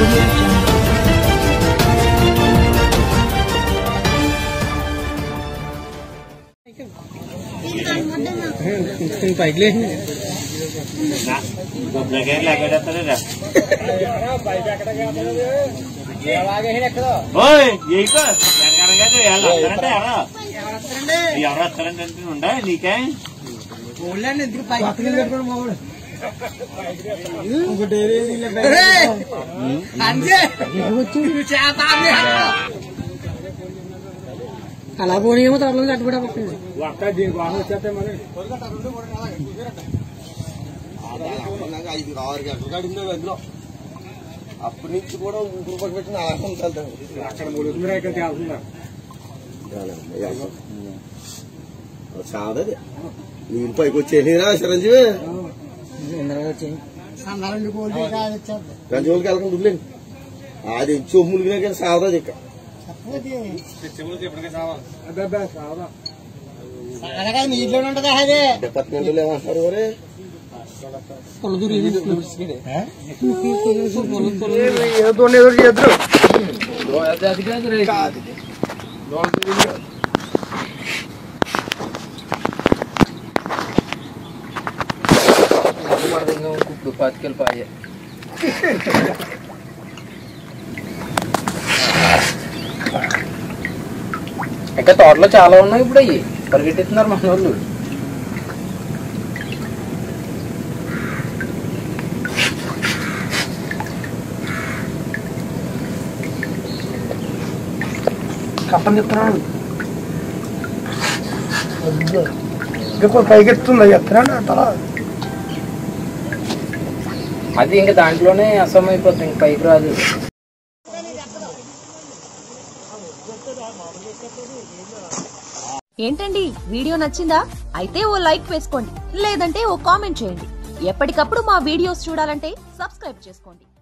ఉండా నీకే అలా పోనీమో తరలో కట్టుబడి అప్పటి నుంచి కూడా రూపాయలు పెట్టిన అక్కడ 3 సాదది నీళ్ళు పైకి వచ్చేసినా చిరంజీవి గంజోలికి వెళ్ళకుండా వదిలేండి అది చొమ్ములుగా కానీ సాదది ఇక్కడ నీటిలోనే ఉంటదా అదే డిపార్ట్మెంట్లు ఏమంటారు మరి ఇప్పుడు 10 కిలో పాయే ఇంకా తోటలో చాలా ఉన్నాయి ఇప్పుడు అయ్యి పరిగెట్టేస్తున్నారు మన వాళ్ళు కప్పని చెప్తున్నాడు ఇంకా పైకెత్తుంది చెప్తున్నాడు తల అది ఇంకా దాంట్లోనే అసహ్యం అయిపోతుంది ఇంక పైకి రాదు ఏంటండి వీడియో నచ్చిందా అయితే ఓ లైక్ వేసుకోండి లేదంటే ఓ కామెంట్ చేయండి ఎప్పటికప్పుడు మా వీడియోస్ చూడాలంటే సబ్స్క్రైబ్ చేసుకోండి